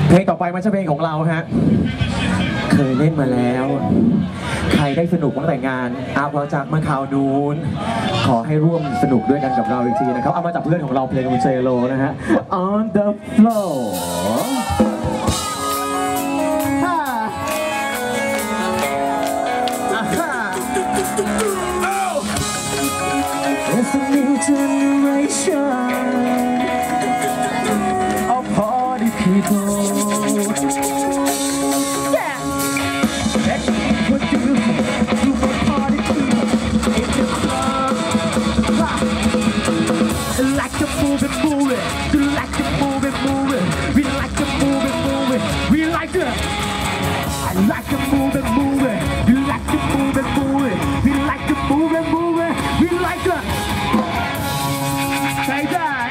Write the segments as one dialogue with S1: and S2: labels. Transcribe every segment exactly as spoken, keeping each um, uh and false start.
S1: เพลงต่อไปมันจะเพลงของเราฮะเคยเล่นมาแล้วใครได้สนุกตั้งแต่งานอาพอจากมาข่าวนูนขอให้ร่วมสนุกด้วยกันกับเราอีกทีนะครับเอามาจากเพื่อนของเราเพลงของเจโลนะฮะ On the Floor It's a new generation of party people. Yeah, let's introduce to the party people in the club. Like to move it, move it. You like to move it, move it. We like to move it, move it. We like to. I like to move it, move it. You like to move it, move it. We like to move it, move it. We like to. Say that.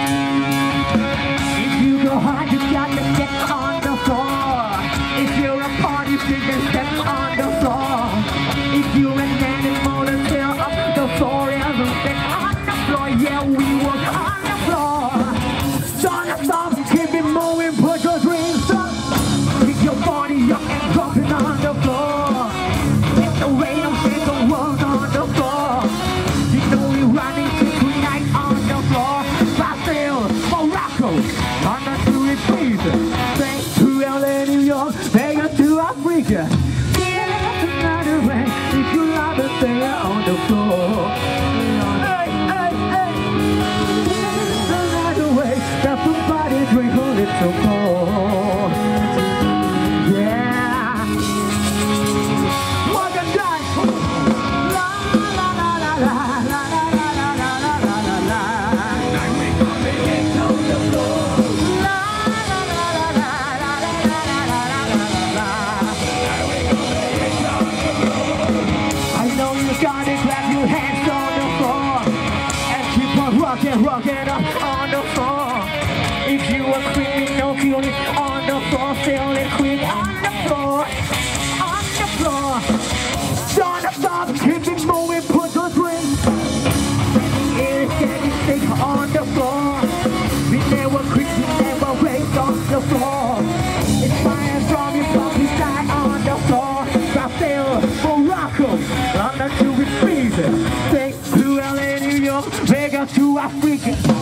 S1: If you go hard, you gotta get on the floor. If you're a party figure, step on the floor. If you're an animal, then tear up the floor. Step on the floor, yeah, we work on the floor. Don't stop, keep it moving, put your dreams up. Keep your body up and dropping on the floor. Let the rain of the world on the floor. You know we're running tonight on the floor. Brazil, Morocco, London to repeat. Thanks to L A, New York, Vegas to Africa. Yeah, another way. If you love it, stay on the floor. Hey, hey, hey. Another way. That somebody drink a little more. Yeah. What a night. La la la la la la la la la la la la la. Now we gonna get on the floor. La la la la la la la la la la la la. Now we gonna get on the floor. I know you gotta grab your hands on the floor and keep on rocking, rocking up on the floor. If you are criminal, feel it on the floor, feel it quick on the floor, on the floor. Don't stop, keep it moving, put your drink. It's getting sick on the floor. We never quit, we never wait on the floor. It's fire from your body side on the floor. Brazil, Morocco, London to freeze. Thanks to L A, New York, Vegas to Africa.